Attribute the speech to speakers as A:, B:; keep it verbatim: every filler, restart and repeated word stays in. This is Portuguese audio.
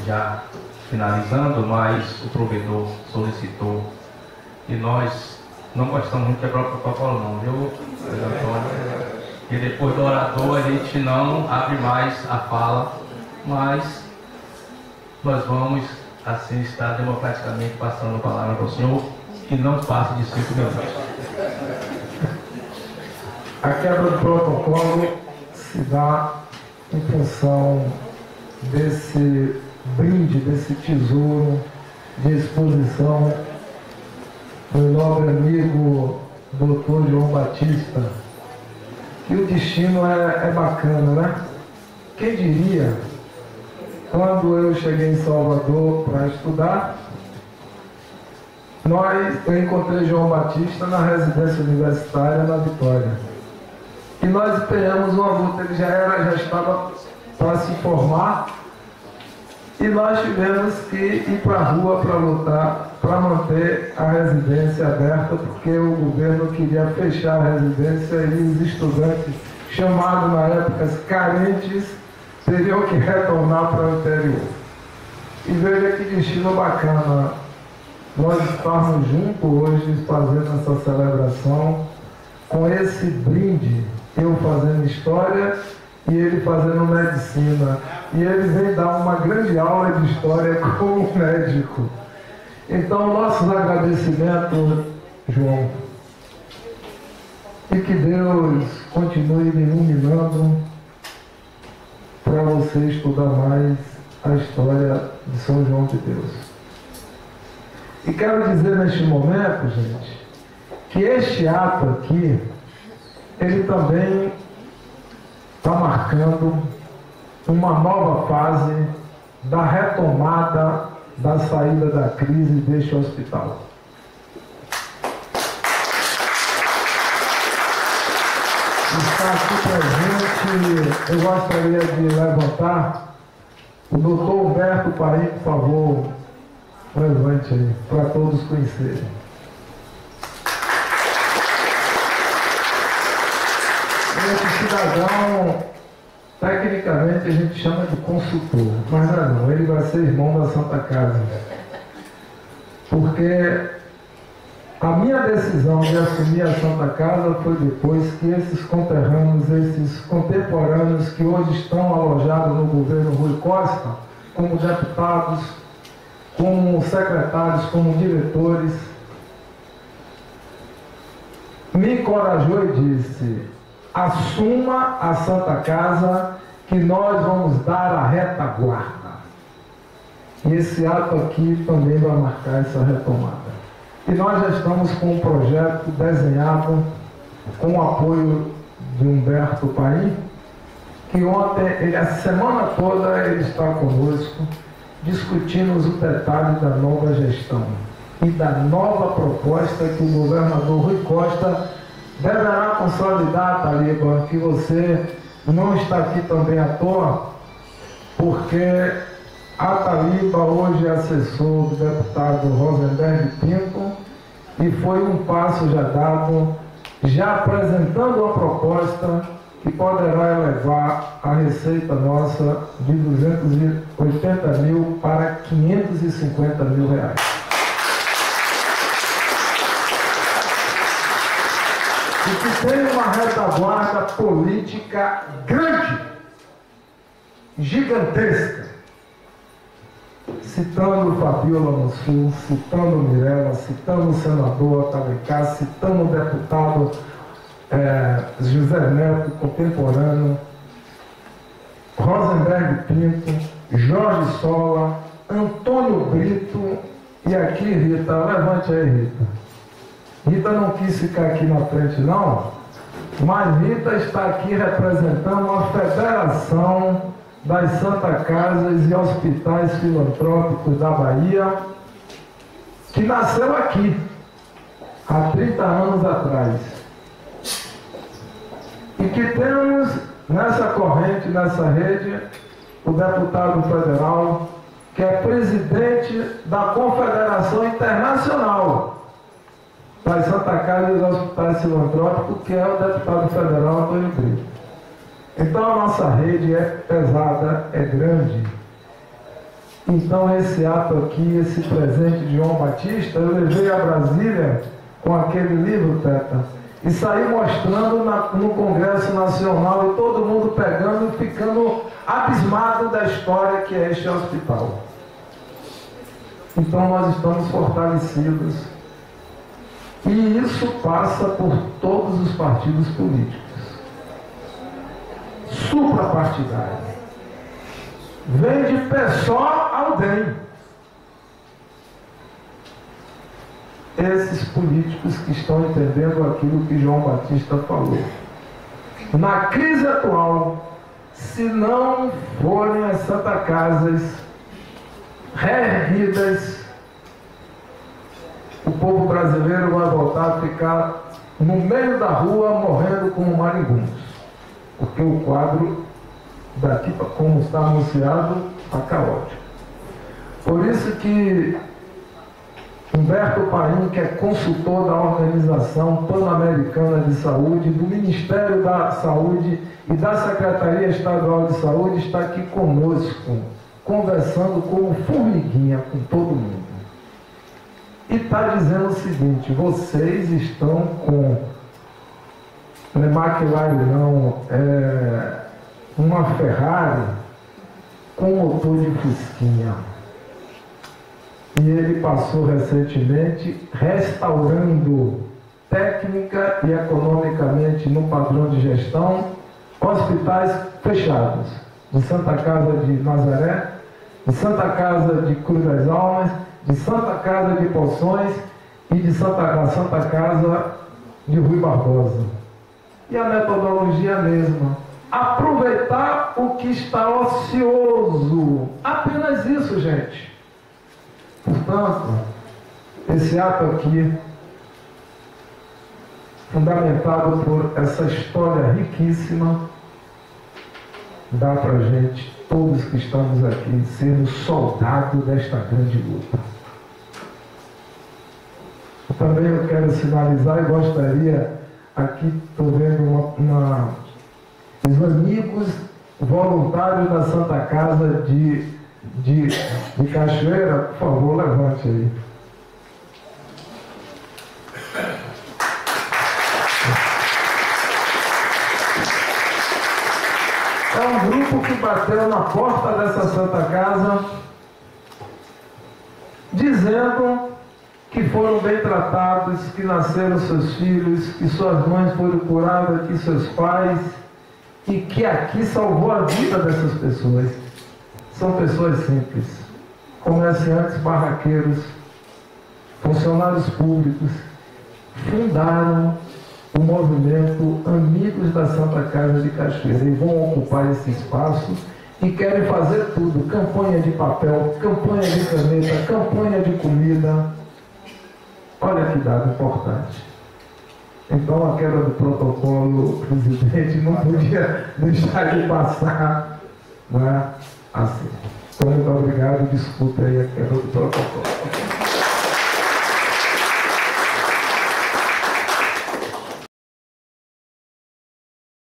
A: já finalizando, mas o provedor solicitou e nós não gostamos muito de quebrar o protocolo não, viu, Antônio? E depois do orador a gente não abre mais a fala, mas nós vamos assim estar democraticamente passando a palavra para o senhor, que não passe de cinco minutos.
B: A quebra do protocolo se dá em função desse brinde, desse tesouro de exposição do nobre amigo doutor João Batista. E o destino é, é bacana, né? Quem diria, quando eu cheguei em Salvador para estudar, nós, eu encontrei João Batista na residência universitária na Vitória. E nós empenhamos uma luta, ele já, era, já estava para se formar, e nós tivemos que ir para a rua para lutar, para manter a residência aberta, porque o governo queria fechar a residência e os estudantes, chamados na época carentes, teriam que retornar para o interior. E veja que destino bacana, nós estamos juntos hoje fazendo essa celebração, com esse brinde, eu fazendo história e ele fazendo medicina. E ele vem dar uma grande aula de história como médico. Então, nossos agradecimentos, João. E que Deus continue me iluminando para você estudar mais a história de São João de Deus. E quero dizer neste momento, gente, que este ato aqui, ele também está marcando uma nova fase da retomada da saída da crise deste hospital. Está aqui presente, eu gostaria de levantar o doutor Humberto Paim, por favor, levante aí, para todos conhecerem. Esse cidadão, tecnicamente a gente chama de consultor, mas não, não, ele vai ser irmão da Santa Casa. Porque a minha decisão de assumir a Santa Casa foi depois que esses conterrâneos, esses contemporâneos que hoje estão alojados no governo Rui Costa, como deputados, como secretários, como diretores, me encorajou e disse: assuma a Santa Casa, que nós vamos dar a retaguarda. E esse ato aqui também vai marcar essa retomada. E nós já estamos com um projeto desenhado com o apoio de Humberto Paim, que ontem, ele, a semana toda, ele está conosco, discutimos o detalhe da nova gestão e da nova proposta que o governador Rui Costa deverá consolidar, Taliba, que você não está aqui também à toa, porque a Taliba hoje é assessor do deputado Rosenberg Pinto e foi um passo já dado, já apresentando uma proposta que poderá elevar a receita nossa de duzentos e oitenta mil para quinhentos e cinquenta mil reais. E que tem uma retaguarda política grande, gigantesca, citando Fabiola Mansur, citando Mirella, citando o senador Alencar, citando o deputado é, José Neto, contemporâneo, Rosenberg Pinto, Jorge Sola, Antônio Brito, e aqui, Rita, levante aí, Rita. Rita não quis ficar aqui na frente, não, mas Rita está aqui representando a Federação das Santa Casas e Hospitais Filantrópicos da Bahia, que nasceu aqui, há trinta anos atrás. E que temos nessa corrente, nessa rede, o deputado federal, que é presidente da Confederação Internacional das Santa Casa e dos Hospitais Filantrópicos, que é o deputado federal Antônio Brito. Então a nossa rede é pesada, é grande. Então esse ato aqui, esse presente de João Batista, eu levei a Brasília com aquele livro, Teta, e saí mostrando na, no Congresso Nacional, e todo mundo pegando e ficando abismado da história que é este hospital. Então nós estamos fortalecidos, e isso passa por todos os partidos políticos, suprapartidários. Vem de pé só ao D E M. Esses políticos que estão entendendo aquilo que João Batista falou. Na crise atual, se não forem as Santa Casas reerguidas, o povo brasileiro vai voltar a ficar no meio da rua morrendo como marimbondos. Porque o quadro daqui, como está anunciado, está caótico. Por isso que Humberto Paim, que é consultor da Organização Pan-Americana de Saúde, do Ministério da Saúde e da Secretaria Estadual de Saúde, está aqui conosco, conversando como formiguinha com todo mundo. E está dizendo o seguinte: vocês estão com, não é McLaren não, é uma Ferrari com motor de fusquinha. E ele passou recentemente restaurando técnica e economicamente no padrão de gestão hospitais fechados, de Santa Casa de Nazaré, de Santa Casa de Cruz das Almas, de Santa Casa de Poções e de Santa, Santa Casa de Rui Barbosa. E a metodologia é a mesma. Aproveitar o que está ocioso. Apenas isso, gente. Portanto, esse ato aqui, fundamentado por essa história riquíssima, dá para a gente, todos que estamos aqui, sermos soldados desta grande luta. Também eu quero sinalizar e gostaria, aqui estou vendo uma, uma, os amigos voluntários da Santa Casa de, de, de Cachoeira, por favor, levante aí. É um grupo que bateu na porta dessa Santa Casa, dizendo que foram bem tratados, que nasceram seus filhos, que suas mães foram curadas, que seus pais, e que aqui salvou a vida dessas pessoas. São pessoas simples, comerciantes, barraqueiros, funcionários públicos, fundaram o movimento Amigos da Santa Casa de Cachoeira e vão ocupar esse espaço e querem fazer tudo: campanha de papel, campanha de caneta, campanha de comida. Olha que dado importante. Então a queda do protocolo, presidente, não podia deixar de passar, não é? Assim. Então, muito obrigado, desculpe aí a queda do protocolo.